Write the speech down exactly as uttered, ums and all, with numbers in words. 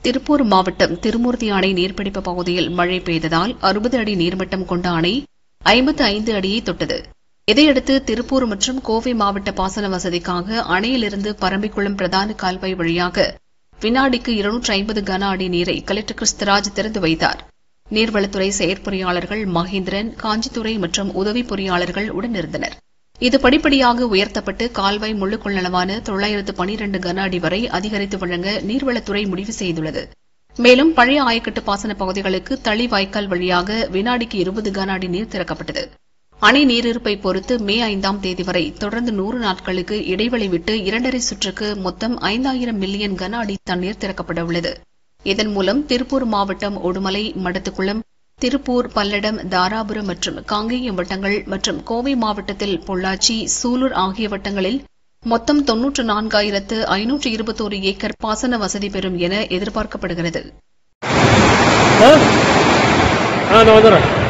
திருப்பூர் மாவட்டம் திருமூர்த்தி அணை நீர்பிடிப்பு பகுதியில் மழை பெய்ததால் அறுபது அடி நீர்மட்டம் கொண்ட அணை ஐம்பத்து ஐந்து அடியை தொட்டது. இதையடுத்து திருப்பூர் மற்றும் கோவை மாவட்ட பாசன வசதிக்காக அணையிலிருந்து பரம்பிக்குளம் பிரதான கால்வாய் வழியாக வினாடிக்கு இருநூற்று ஐம்பது கன அடி நீரை கலெக்டர் கிறிஸ்துராஜ் திறந்து வைத்தார். நீர்வளத்துறை செயற்பொறியாளர்கள் மகேந்திரன், காஞ்சித்துறை மற்றும் உதவி பொறியாளர்கள் உடனிருந்தனர். இது படிப்படியாக உயர்த்தப்பட்டு கால்வாய் முழு கொள்ளளவான தொள்ளாயிரத்து பனிரண்டு கன அடி வரை அதிகரித்து வழங்க நீர்வளத்துறை முடிவு செய்துள்ளது. மேலும் பழைய ஆயக்கட்டு பாசன பகுதிகளுக்கு தளி வாய்க்கால் வழியாக வினாடிக்கு இருபது கன அடி நீர் திறக்கப்பட்டது. அணை நீரிருப்பை பொறுத்து மே ஐந்தாம் தேதி வரை தொடர்ந்து நூறு நாட்களுக்கு இடைவெளி விட்டு இரண்டரை சுற்றுக்கு மொத்தம் ஐந்தாயிரம் மில்லியன் கன அடி தண்ணீர் திறக்கப்பட உள்ளது. இதன் மூலம் திருப்பூர் மாவட்டம் உடுமலை, மடத்துக்குளம், திருப்பூர், பல்லடம், தாராபுரம் மற்றும் காங்கேயம் வட்டங்கள் மற்றும் கோவை மாவட்டத்தில் பொள்ளாச்சி, சூலூர் ஆகிய வட்டங்களில் மொத்தம் தொன்னூற்று நான்காயிரத்து ஐநூற்று இருபத்தோரு ஏக்கர் பாசன வசதி பெறும் என எதிர்பார்க்கப்படுகிறது.